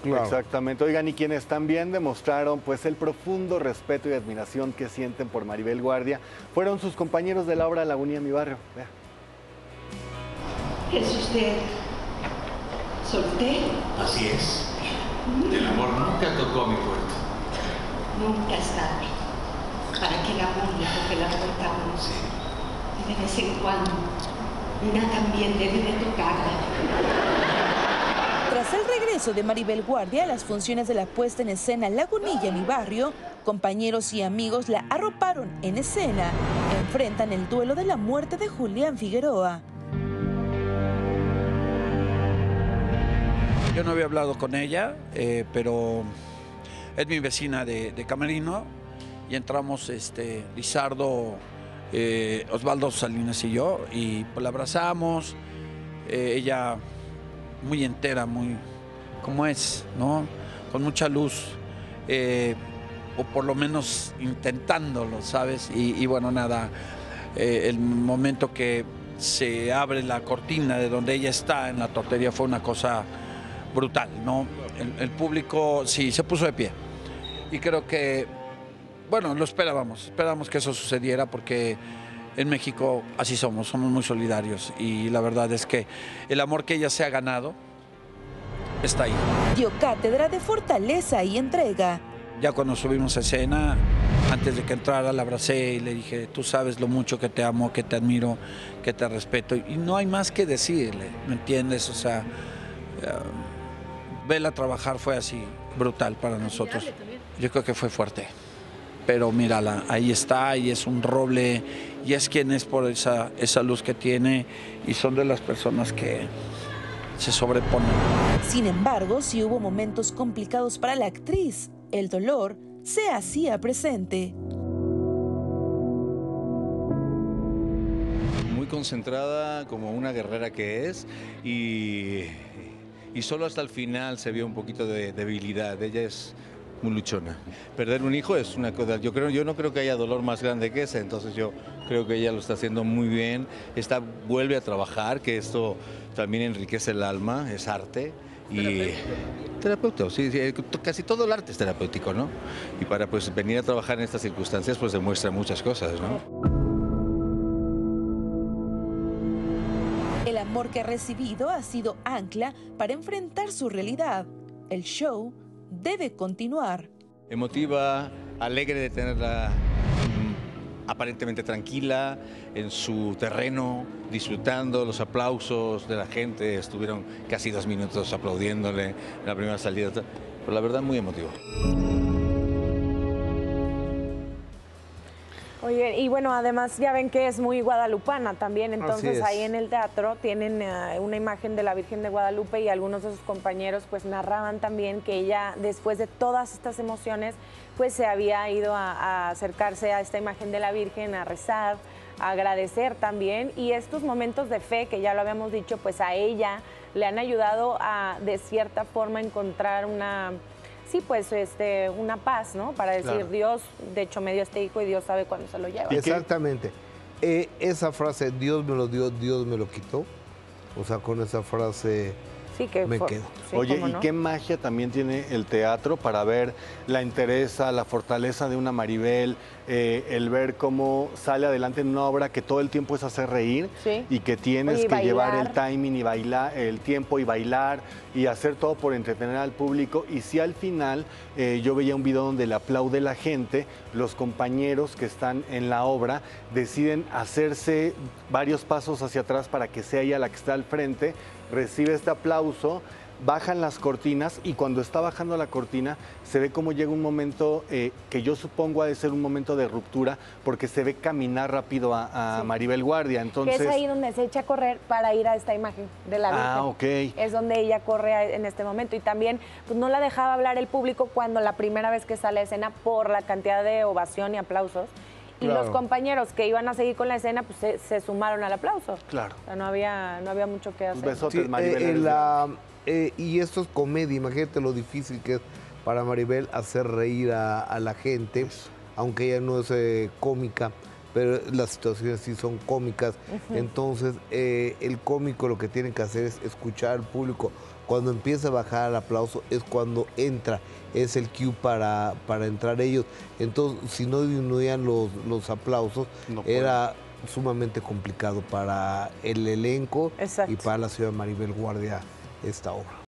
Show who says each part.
Speaker 1: Claro.
Speaker 2: Exactamente. Oigan, y quienes también demostraron pues el profundo respeto y admiración que sienten por Maribel Guardia fueron sus compañeros de la obra Lagunilla, mi barrio. Vea.
Speaker 3: ¿Es usted soltero?
Speaker 4: Así es. El amor nunca tocó a mi puerta.
Speaker 3: Nunca es tarde para que el amor le toque la puerta a uno.
Speaker 4: Sí.
Speaker 3: Y de vez en cuando, una también debe de tocarla.
Speaker 5: Tras el regreso de Maribel Guardia a las funciones de la puesta en escena Lagunilla, mi barrio, compañeros y amigos la arroparon en escena. Enfrentan el duelo de la muerte de Julián Figueroa.
Speaker 6: Yo no había hablado con ella, pero es mi vecina de Camerino y entramos Lizardo, Osvaldo Salinas y yo, y pues la abrazamos. Ella muy entera, muy como es, ¿no? Con mucha luz, o por lo menos intentándolo, ¿sabes? Y bueno, nada, el momento que se abre la cortina de donde ella está en la tortería fue una cosa brutal, ¿no? El público sí se puso de pie y creo que, bueno, lo esperábamos que eso sucediera porque en México así somos muy solidarios y la verdad es que el amor que ella se ha ganado está ahí.
Speaker 5: Dio cátedra de fortaleza y entrega.
Speaker 6: Ya cuando subimos a escena, antes de que entrara, la abracé y le dije, tú sabes lo mucho que te amo, que te admiro, que te respeto y no hay más que decirle, ¿me entiendes? O sea, verla trabajar fue así, brutal para nosotros. Yo creo que fue fuerte, pero mírala, ahí está y es un roble y es quien es por esa luz que tiene y son de las personas que se sobreponen.
Speaker 5: Sin embargo, sí hubo momentos complicados para la actriz. El dolor se hacía presente.
Speaker 7: Muy concentrada, como una guerrera que es, y solo hasta el final se vio un poquito de debilidad. Ella es muy luchona. Perder un hijo es una cosa, yo no creo que haya dolor más grande que ese, entonces yo creo que ella lo está haciendo muy bien. Vuelve a trabajar, que esto también enriquece el alma, es arte. Y terapeuta, sí, casi todo el arte es terapéutico, ¿no? Y para pues venir a trabajar en estas circunstancias pues demuestra muchas cosas, ¿no?
Speaker 5: El amor que ha recibido ha sido ancla para enfrentar su realidad. El show debe continuar.
Speaker 7: Emotiva, alegre de tenerla aparentemente tranquila en su terreno, disfrutando los aplausos de la gente. Estuvieron casi 2 minutos aplaudiéndole en la primera salida. Pero la verdad, muy emotivo.
Speaker 8: Oye, y bueno, además ya ven que es muy guadalupana también, entonces ahí en el teatro tienen una imagen de la Virgen de Guadalupe y algunos de sus compañeros pues narraban también que ella, después de todas estas emociones, pues se había ido a acercarse a esta imagen de la Virgen, a rezar, a agradecer también, y estos momentos de fe, que ya lo habíamos dicho, pues a ella le han ayudado a, de cierta forma, encontrar una... Sí, pues una paz, ¿no? Para decir, claro, Dios, de hecho, me dio este hijo y Dios sabe cuándo se lo lleva.
Speaker 1: Exactamente. Esa frase, Dios me lo dio, Dios me lo quitó. O sea, con esa frase
Speaker 8: sí, que
Speaker 1: me quedo.
Speaker 8: Sí,
Speaker 2: oye,
Speaker 8: ¿no?
Speaker 2: ¿y qué magia también tiene el teatro para ver la entereza, la fortaleza de una Maribel, el ver cómo sale adelante en una obra que todo el tiempo es hacer reír, sí, y que tienes que llevar el timing y bailar, el tiempo y bailar y hacer todo por entretener al público? Y si al final yo veía un video donde le aplaude la gente, los compañeros que están en la obra deciden hacerse varios pasos hacia atrás para que sea ella la que está al frente, recibe este aplauso, bajan las cortinas y cuando está bajando la cortina se ve como llega un momento que yo supongo ha de ser un momento de ruptura porque se ve caminar rápido a sí, Maribel Guardia. Entonces,
Speaker 8: que es ahí donde se echa a correr para ir a esta imagen de la Virgen.
Speaker 2: Ah, ok.
Speaker 8: Es donde ella corre en este momento y también pues, no la dejaba hablar el público cuando la primera vez que sale a escena por la cantidad de ovación y aplausos. Y claro, los compañeros que iban a seguir con la escena pues se sumaron al aplauso.
Speaker 2: Claro.
Speaker 8: O sea, no había mucho que hacer.
Speaker 2: Besotes,
Speaker 1: sí,
Speaker 2: Maribel.
Speaker 1: Y esto es comedia, imagínate lo difícil que es para Maribel hacer reír a la gente, aunque ella no es cómica, pero las situaciones sí son cómicas. Entonces, el cómico lo que tiene que hacer es escuchar al público, Cuando empieza a bajar el aplauso es cuando entra, es el cue para entrar ellos. Entonces, si no disminuían los aplausos, era sumamente complicado para el elenco y para la señora Maribel Guardia esta obra.